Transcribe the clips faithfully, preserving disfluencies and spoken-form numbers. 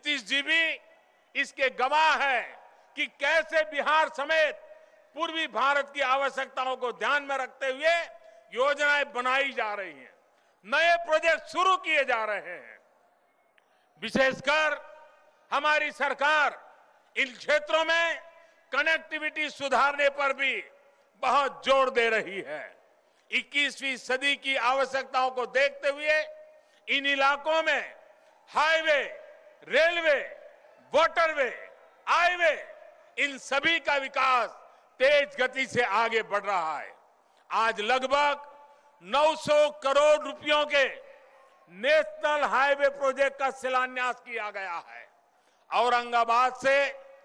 नीतीश जी भी इसके गवाह है कि कैसे बिहार समेत पूर्वी भारत की आवश्यकताओं को ध्यान में रखते हुए योजनाएं बनाई जा रही हैं, नए प्रोजेक्ट शुरू किए जा रहे हैं। विशेषकर हमारी सरकार इन क्षेत्रों में कनेक्टिविटी सुधारने पर भी बहुत जोर दे रही है। इक्कीसवीं सदी की आवश्यकताओं को देखते हुए इन इलाकों में हाईवे, रेलवे, वाटरवे, हाईवे, इन सभी का विकास तेज गति से आगे बढ़ रहा है। आज लगभग नौ सौ करोड़ रुपयों के नेशनल हाईवे प्रोजेक्ट का शिलान्यास किया गया है। औरंगाबाद से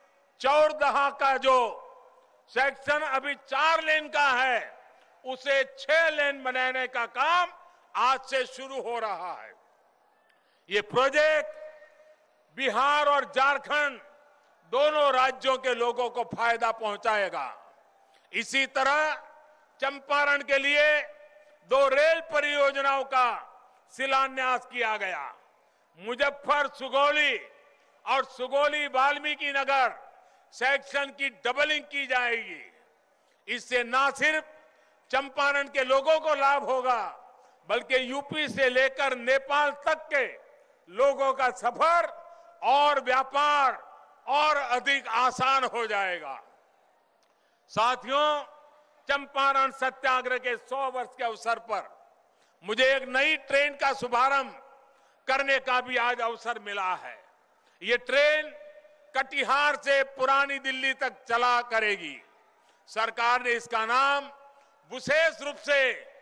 चौदह का जो सेक्शन अभी चार लेन का है, उसे छह लेन बनाने का काम आज से शुरू हो रहा है। ये प्रोजेक्ट बिहार और झारखंड दोनों राज्यों के लोगों को फायदा पहुंचाएगा। इसी तरह चंपारण के लिए दो रेल परियोजनाओं का शिलान्यास किया गया। मुजफ्फर-सुगौली और सुगौली-वाल्मीकिनगर सेक्शन की डबलिंग की जाएगी। इससे न सिर्फ चंपारण के लोगों को लाभ होगा, बल्कि यूपी से लेकर नेपाल तक के लोगों का सफर और व्यापार और अधिक आसान हो जाएगा। साथियों, चंपारण सत्याग्रह के सौ वर्ष के अवसर पर मुझे एक नई ट्रेन का शुभारंभ करने का भी आज अवसर मिला है। ये ट्रेन कटिहार से पुरानी दिल्ली तक चला करेगी। सरकार ने इसका नाम विशेष रूप से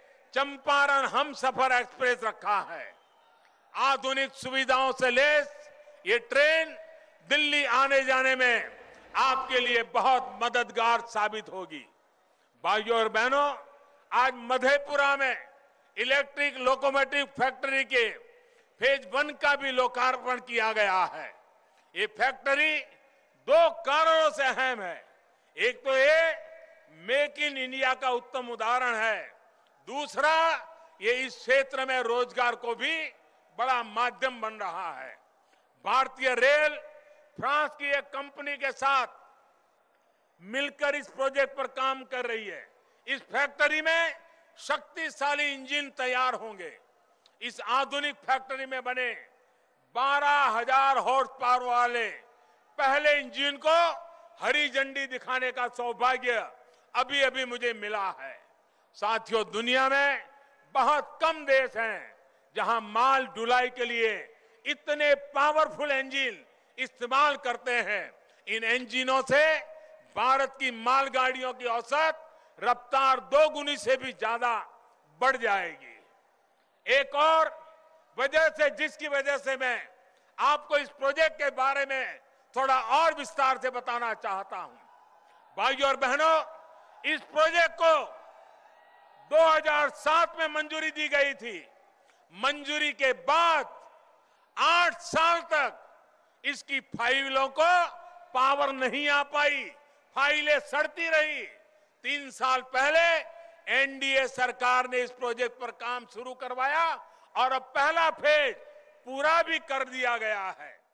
चंपारण हमसफर एक्सप्रेस रखा है। आधुनिक सुविधाओं से लैस ये ट्रेन दिल्ली आने जाने में आपके लिए बहुत मददगार साबित होगी। भाइयों और बहनों, आज मधेपुरा में इलेक्ट्रिक लोकोमोटिव फैक्ट्री के फेज वन का भी लोकार्पण किया गया है। ये फैक्ट्री दो कारणों से अहम है। एक तो ये मेक इन इंडिया का उत्तम उदाहरण है, दूसरा ये इस क्षेत्र में रोजगार को भी बड़ा माध्यम बन रहा है। भारतीय रेल फ्रांस की एक कंपनी के साथ मिलकर इस प्रोजेक्ट पर काम कर रही है। इस फैक्ट्री में शक्तिशाली इंजन तैयार होंगे। इस आधुनिक फैक्ट्री में बने बारह हजार हॉर्स पावर वाले पहले इंजन को हरी झंडी दिखाने का सौभाग्य अभी अभी मुझे मिला है। साथियों, दुनिया में बहुत कम देश हैं जहां माल ढुलाई के लिए इतने पावरफुल इंजन इस्तेमाल करते हैं। इन इंजनों से भारत की मालगाड़ियों की औसत रफ्तार दो गुनी से भी ज्यादा बढ़ जाएगी। एक और वजह से, जिसकी वजह से मैं आपको इस प्रोजेक्ट के बारे में थोड़ा और विस्तार से बताना चाहता हूं। भाइयों और बहनों, इस प्रोजेक्ट को दो हज़ार सात में मंजूरी दी गई थी। मंजूरी के बाद आठ साल तक इसकी फाइलों को पावर नहीं आ पाई, फाइलें सड़ती रही। तीन साल पहले एनडीए सरकार ने इस प्रोजेक्ट पर काम शुरू करवाया और अब पहला फेज पूरा भी कर दिया गया है।